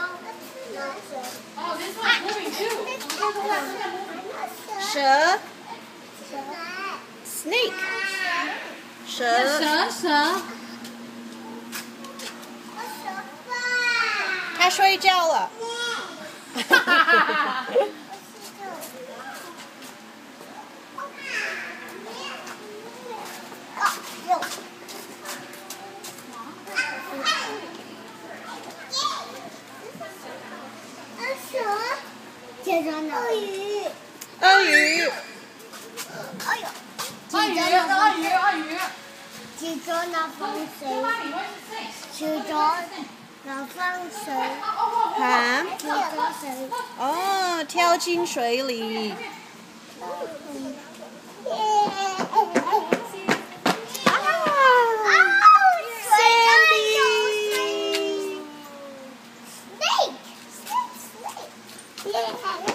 Oh, this one's moving too. 蛇 ，snake， 蛇。它睡觉了。 接着呢？ 鳄鱼。 哎呦！ 鳄鱼。 接着呢放水。接着呢放水。 啊？ 接着水。 哦，跳进水里。 Snake.